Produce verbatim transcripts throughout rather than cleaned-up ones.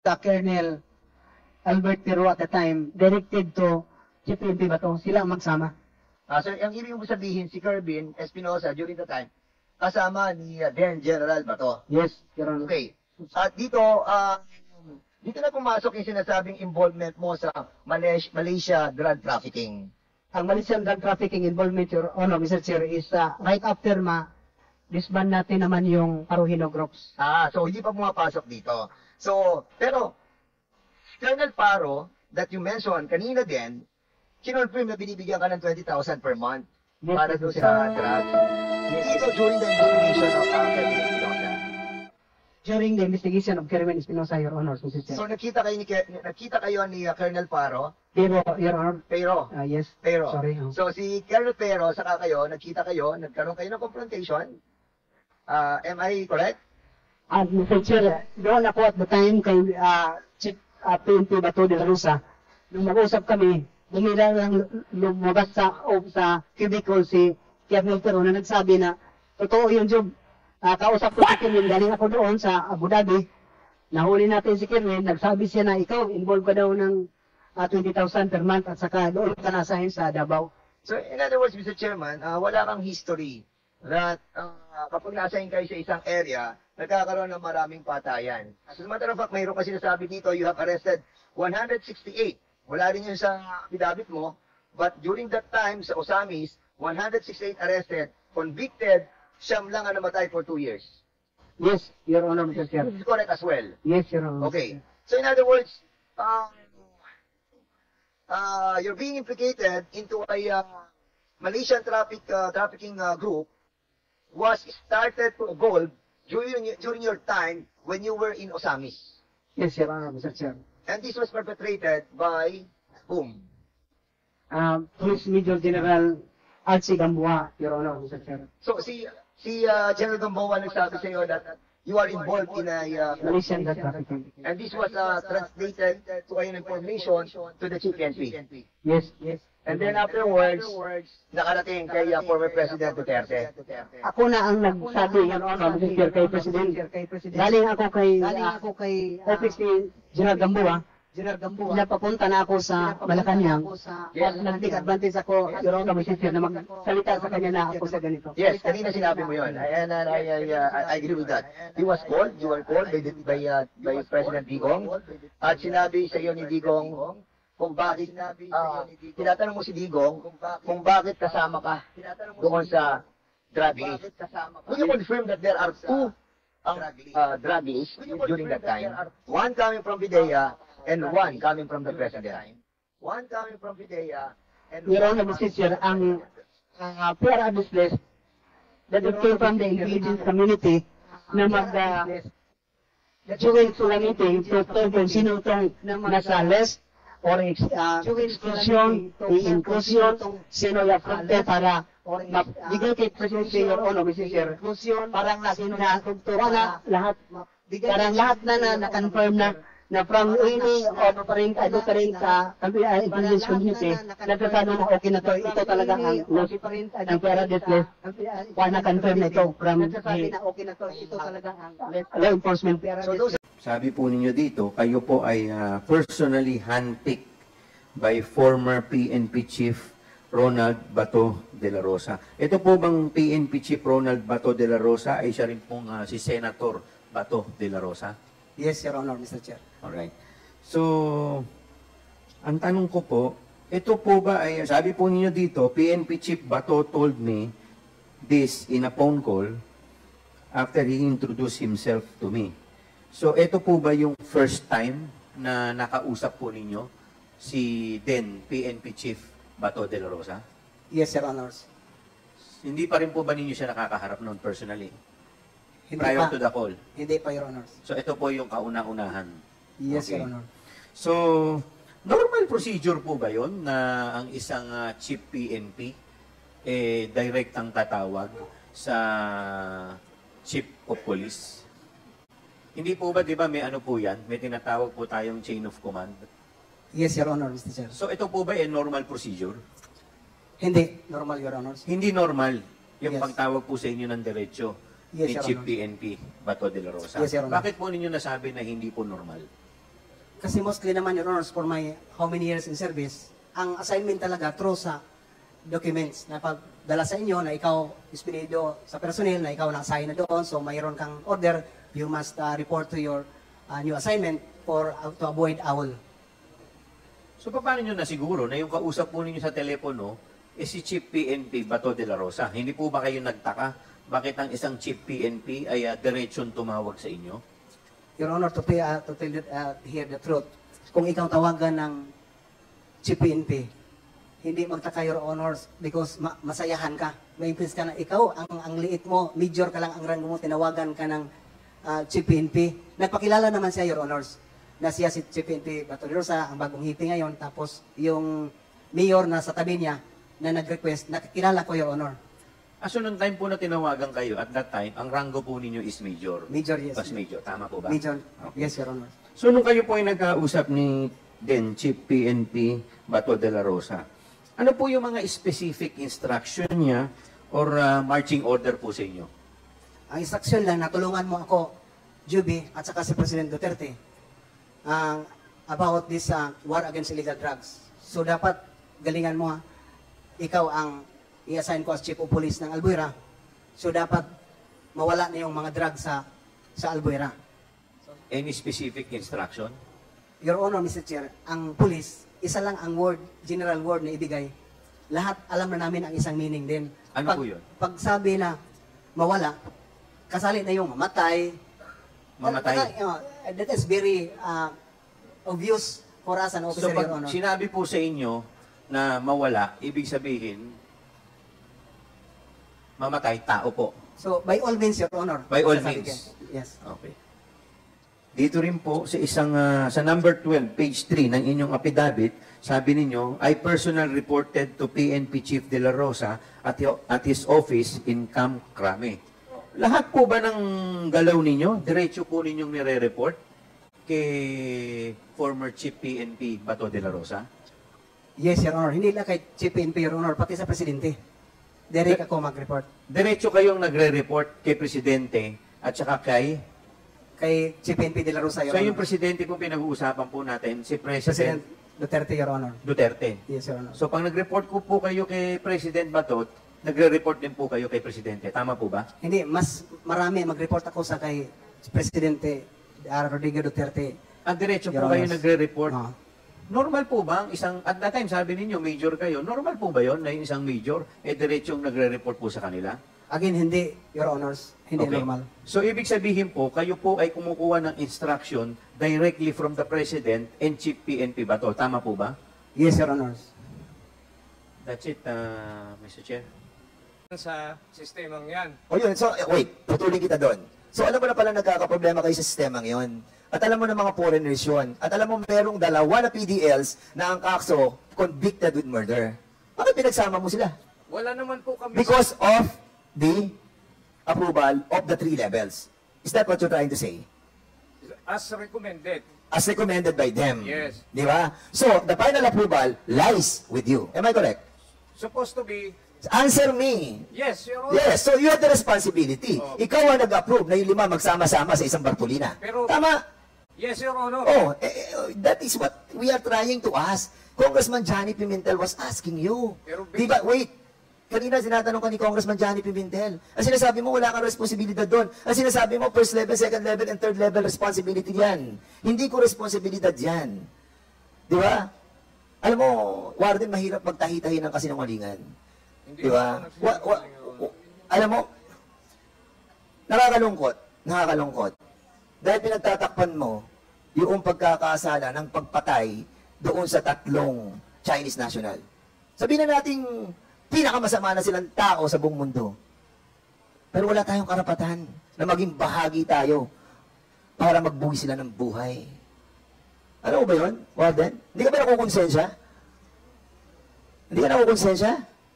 the Colonel Albert Pero at the time directed to Chief P N P Bato, sila ang magsama. Ah, so, ang ibig mo sabihin, si Kerbin Espinosa during the time, kasama ni uh, then General Bato. Yes, Your Honor. Okay. At dito, uh, dito na pumasok yung sinasabing involvement mo sa Malaysia, Malaysia drug trafficking. Ang Malaysian drug trafficking involvement, Your Honor, Mister Chair, is uh, right after ma disband natin naman yung Paruhino groups. Ah, so hindi pa pumapasok dito. So, pero, Colonel Paro, that you mentioned kanina din, kinonfirm na binibigyan ka ng twenty thousand per month Yes, para yes, doon yes. sa drugs. Ito during the investigation of uh, Kevin Espinosa. During the investigation of Kerwin Espinosa, Your Honor, Mister Chair. So nakita kayo ni Ke- nakita kayo ni uh, Colonel Paro, Pero, Your Honor, pero uh, yes, pero sorry. oh. so si Colonel Pero saka kayo, nagkita kayo, nagkaroon kayo ng confrontation. Uh, am I correct? At Mister Chair, doon ako at the time kay uh, Chief uh, P N P Bato de la Rosa, nung mag-usap kami, bumila lang lumabas sa, o, sa cubicle si Colonel Pero na nagsabi na, totoo yung job. Uh, kausap ko si Kerwin, galing ako doon sa Abu Dhabi. Nahuli natin si Kerwin, nagsabi siya na ikaw, involved ka daw ng uh, twenty thousand per month at saka doon ka nasahin sa Davao. So in other words, Mister Chairman, uh, wala kang history that uh, kapag nasahin kayo sa isang area, nagkakaroon ng maraming patayan. As a matter of fact, mayroon kasi nasabi dito, you have arrested one hundred sixty-eight. Wala rin yun sa affidavit mo, but during that time sa Osamis, one hundred sixty-eight arrested, convicted, siyam lang ang namatay for two years. Yes, Your Honor, Mister Chair. This is correct as well. Yes, Your Honor. Okay. So in other words, um, uh, you're being implicated into a uh, Malaysian traffic uh, trafficking uh, group was started to evolve during during your time when you were in Osamis. Yes, Your Honor, Mister Chair. And this was perpetrated by whom? Um, Police Major General Archie Gamboa, Your Honor, Mister Chair. So si si uh, General Gamboa nagsabi sa iyo that you are involved in a uh, Malaysian drug trafficking. and this was uh, translated to an information to the Chief P N P. Yes, yes. And then afterwards, nakarating kay uh, former President Duterte. Ako na ang nagsabi, Your Honor, Mister Chair, kay President. Galing ako kay, galing ako kay office ni General Gamboa. General Gamboa. Pinapapunta na ako sa Malacanang. At nag-take advantage ako, Your Honor, Mister Chair, na magsalita sa kanya na ako sa ganito. Yes, kanina sinabi mo yun. And uh, I, I, uh, I agree with that. He was called, you were called by, the- by, uh, by President Digong. At sinabi sa iyo ni Digong kung bakit, uh, tinatanong mo si Digong kung bakit kasama ka doon sa drug list. Will you confirm that there are two uh, uh, drug lists during that time? One coming from Pidea and one coming from the President. One coming from Pidea and Your Honor, Mister Chair, ang uh, P R Address list that it came from the intelligence community na mag uh, join sa meeting to tell kung sino itong nasa list or uh, exclusion, i-inclusion, sino yung affronte para mabigay kay President Your Honor, Mister Chair, parang lagi na wala lahat, parang lahat na na na-confirm na na from any o pa rin, ano pa rin sa intelligence community, nagsasabi na okay na to, ito talaga ang loss ng pera deathless, wala na-confirm na ito from the law enforcement. so those Sabi po ninyo dito, kayo po ay ah, personally handpicked by former P N P Chief Ronald Bato de la Rosa. Ito po bang P N P Chief Ronald Bato de la Rosa ay siya rin pong ah, si Senator Bato de la Rosa? Yes, Your Honor, Mister Chair. Alright. So, ang tanong ko po, ito po ba ay, sabi po ninyo dito, P N P Chief Bato told me this in a phone call after he introduced himself to me. So, ito po ba yung first time na nakausap po ninyo si then P N P Chief Bato de la Rosa? Yes, Your Honors. Hindi pa rin po ba ninyo siya nakakaharap noon personally? Hindi Prior pa. to the call? Hindi pa, Your Honors. So, ito po yung kauna-unahan. Yes, Okay. Your Honor. So, normal procedure po ba yun na ang isang uh, Chief P N P eh, direct ang tatawag sa Chief of Police? Hindi po ba, di ba, may ano po yan? May tinatawag po tayong chain of command. Yes, Your Honor, Mister Chair. So, ito po ba eh, normal procedure? Hindi. Normal, Your Honors. Hindi normal yung Yes. pagtawag po sa inyo ng diretso Yes, ni Your Chief Honor. P N P Bato de la Rosa. Yes, Your Honor. Bakit po ninyo nasabi na hindi po normal? Kasi mostly naman, Your Honors, for my how many years in service, ang assignment talaga through sa documents na pagdala sa inyo na ikaw ispinido sa personnel na ikaw na-assign na doon, so mayroon kang order, you must uh, report to your uh, new assignment for uh, to avoid owl. So paano nyo nasiguro na yung kausap po ninyo sa telepono eh si Chief P N P Bato de la Rosa? Hindi po ba kayo nagtaka bakit ang isang Chief P N P ay uh, diretsyon tumawag sa inyo? Your Honor, to, pay, uh, to tell you, uh, hear the truth, kung ikaw tawagan ng Chief P N P, hindi magtaka, Your Honors, because ma masayahan ka. May impress ka na ikaw, ang, ang liit mo, major ka lang ang rango mo, tinawagan ka ng uh, Chief P N P. Nagpakilala naman siya, Your Honors, na siya si Chief P N P Bato de la Rosa, ang bagong hipi ngayon, tapos yung mayor na sa tabi niya na nag-request, nakikilala ko, Your Honor. Ah, so nung time po na tinawagan kayo, at that time, ang rango po ninyo is major. Major, yes. Mas major, tama po ba? Major, Okay. yes, Your Honor. So nung kayo po ay nagkausap ni then Chief P N P Bato de la Rosa, ano po yung mga specific instruction niya or uh, marching order po sa inyo? Ang instruction lang na tulungan mo ako, Juby, at saka si President Duterte, ang about this uh, war against illegal drugs. So dapat galingan mo ha, ikaw ang i-assign ko as Chief of Police ng Albuera. So dapat mawala na yung mga drugs sa sa Albuera. Any specific instruction? Your Honor, Mister Chair, ang police, isa lang ang word, general word na ibigay. Lahat alam na namin ang isang meaning din. Ano pag, po yun? Pag sabi na mawala, kasali na yung mamatay. Mamatay? That, uh, that is very uh, obvious for us an So officer, pag Your Honor. sinabi po sa inyo na mawala, ibig sabihin, mamatay, tao po. So, by all means, Your Honor. By all Sasabi means. ka. Yes. Okay. Dito rin po sa isang ah, sa number twelve, page three ng inyong affidavit, sabi ninyo, I personally reported to P N P Chief De La Rosa at, y- at his office in Camp Crame. Lahat po ba ng galaw ninyo, diretso po ninyong nire-report kay former Chief P N P Bato De La Rosa? Yes, Your Honor. Hindi lang kay Chief P N P, Your Honor, pati sa Presidente. Direct ako mag-report. Diretso kayong nagre-report kay Presidente at saka kay... Kay Chief P N P De La Rosa, Your So Honor. yung Presidente po pinag-uusapan po natin, si President President Duterte, Your Honor. Duterte. Yes, Your Honor. So pag nag-report ko po kayo kay President Batot, nagre-report din po kayo kay Presidente. Tama po ba? Hindi, mas marami mag-report ako sa kay Presidente uh, Rodrigo Duterte. Ang diretso po Your kayo Honor. nagre-report. Ah. Normal po ba ang isang, at that time sabi ninyo, major kayo, normal po ba yon na yung isang major, eh diretsong nagre-report po sa kanila? Again, hindi, Your Honors. Hindi Okay. normal. So ibig sabihin po, kayo po ay kumukuha ng instruction directly from the President and Chief P N P Bato. Tama po ba? Yes, Your Honors. That's it, uh, Mister Chair. Sa sistemang yan. O yun, so, eh, wait, putulin kita doon. So, alam mo na pala nagkakaproblema kayo sa sistemang yon. At alam mo na mga foreigners yun. At alam mo merong dalawa na P D Ls na ang kakso convicted with murder. Bakit pinagsama mo sila? Wala naman po kami. Because of the approval of the three levels. Is that what you're trying to say? As recommended. As recommended by them. Yes. Di ba? So, the final approval lies with you. Am I correct? Supposed to be, Answer me. yes, Your Honor. Yes, so you have the responsibility. Oh. Ikaw ang nag-approve na yung lima magsama-sama sa isang Bartolina. Pero- Tama? Yes, Your Honor. Oh, eh, eh, that is what we are trying to ask. Congressman Johnny Pimentel was asking you. Pero Di ba, wait, kanina sinatanong ka ni Congressman Johnny Pimentel. Ang sinasabi mo, wala kang responsibilidad doon. Ang sinasabi mo, first level, second level, and third level responsibility yan. Hindi ko responsibilidad yan. Di ba? Alam mo, Warden, mahirap magtahi-tahi ng kasinungalingan. Hindi Di ba? ako Wa, wa, nagsisinungaling, wa- alam mo, nakakalungkot, nakakalungkot. Dahil pinagtatakpan mo yung pagkakasala ng pagpatay doon sa tatlong Chinese national. Sabihin na nating pinakamasama na silang tao sa buong mundo. Pero wala tayong karapatan na maging bahagi tayo para magbuhay sila ng buhay. Ano ba yun, Warden? Hindi ka ba nakukonsensya? Hindi ka nakukonsensya?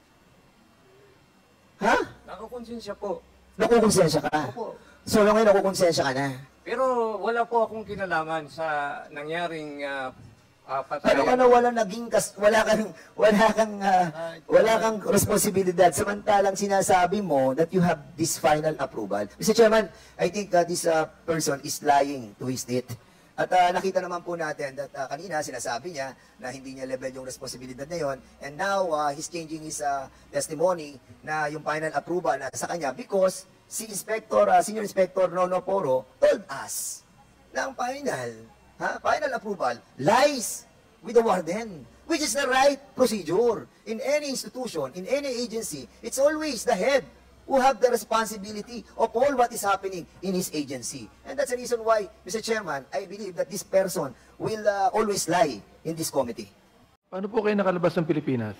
Ha? Nakakonsensya po. Nakukonsensya ka? Opo. So, ngayon nakukonsensya ka na. Pero wala po akong kinalaman sa nangyaring uh, uh, Pero patayan. ano wala naging kas, wala kang wala kang ah, wala kang responsibilidad samantalang sinasabi mo that you have this final approval. Mister Chairman, I think uh, this uh, person is lying to his state. At uh, nakita naman po natin that uh, kanina sinasabi niya na hindi niya level yung responsibilidad na yon, and now uh, he's changing his uh, testimony na yung final approval na sa kanya because si Inspector, uh, Senior Inspector Nono Poro told us na ang final, ha, final approval lies with the warden, which is the right procedure. In any institution, in any agency, it's always the head who have the responsibility of all what is happening in his agency. And that's the reason why, Mister Chairman, I believe that this person will uh, always lie in this committee. Paano po kayo nakalabas ng Pilipinas?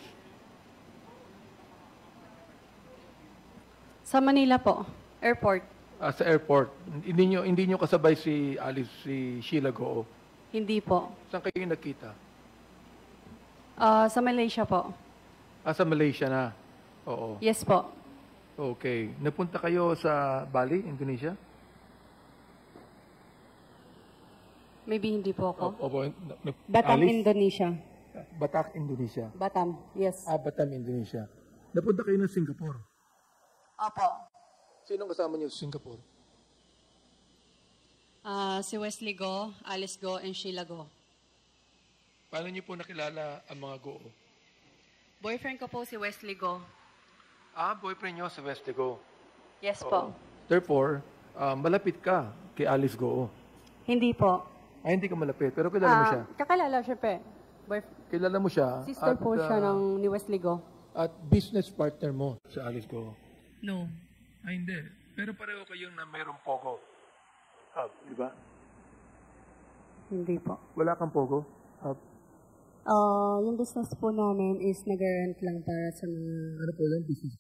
Sa Manila po, airport. Ah, sa airport. Hindi nyo, hindi nyo kasabay si Alice, si Sheila Goo. Hindi po. Saan kayo nakita? Ah, sa Malaysia po. Ah, sa Malaysia na. Oo. Yes po. Okay. Napunta kayo sa Bali, Indonesia? Maybe hindi po ako. O- Opo. na- na- Batam, Alice? Indonesia. Batak, Indonesia. Batam, yes. Ah, Batam, Indonesia. Napunta kayo ng Singapore. Opo. Sinong kasama niyo sa Singapore? Ah, si Wesley Go, Alice Go, and Sheila Go. Paano niyo po nakilala ang mga Goo? Boyfriend ko po si Wesley Go. Ah, boyfriend niyo si Wesley Goo. Yes po. Therefore, ah, malapit ka kay Alice Goo. Hindi po. Ay, hindi ka malapit, pero kilala mo siya. Ah, kakilala siya pe. Boyf- Kilala mo siya. Sister at, po siya ah, ng ni Wesley Go. At business partner mo sa Alice Goo. No. Ay, hindi. Pero pareho kayong na mayroong Pogo. Hub, di ba? Hindi po. Wala kang Pogo? Hub. Ah, yung business po namin is nag-rent lang para sa mga... Ano po lang business?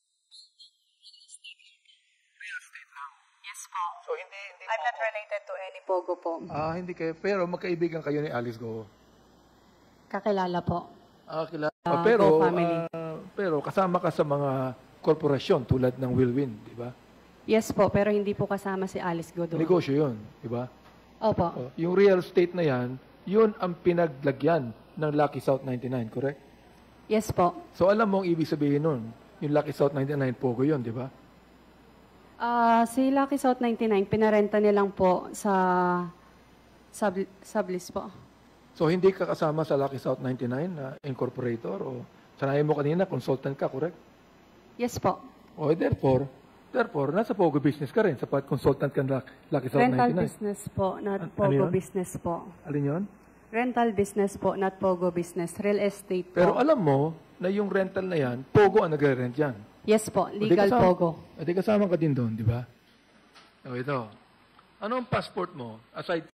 Yes po. So, hindi, hindi I'm not related to any Pogo po. Ah, hindi kayo. Pero magkaibigan kayo ni Alice Goo. Kakilala po. Ah, kilala. Ah, pero, Go family. ah, pero kasama ka sa mga korporasyon tulad ng Wilwin, di ba? Yes po, pero hindi po kasama si Alice Go doon. Negosyo yun, di ba? Opo. Oh, yung real estate na yan, yun ang pinaglagyan ng Lucky South ninety-nine, correct? Yes po. So alam mo ang ibig sabihin nun, yung Lucky South ninety-nine, Pogo yun, di ba? Ah, si Lucky South ninety-nine, pinarenta nilang po sa sub, sublease po. So hindi ka kasama sa Lucky South ninety-nine na incorporator o sanayin mo kanina, consultant ka, correct? Yes po. O therefore, therefore, nasa Pogo business ka rin sapat consultant ka ng Lucky South Rental ninety-nine. business po, not An- ano Pogo yun? business po. Alin yun? Rental business po, not Pogo business. Real estate po. Pero alam mo na yung rental na yan, Pogo ang nagre-rent yan. Yes po, O, di legal kasama- Pogo. O, di kasama ka din doon, di ba? O ito. Ano ang passport mo aside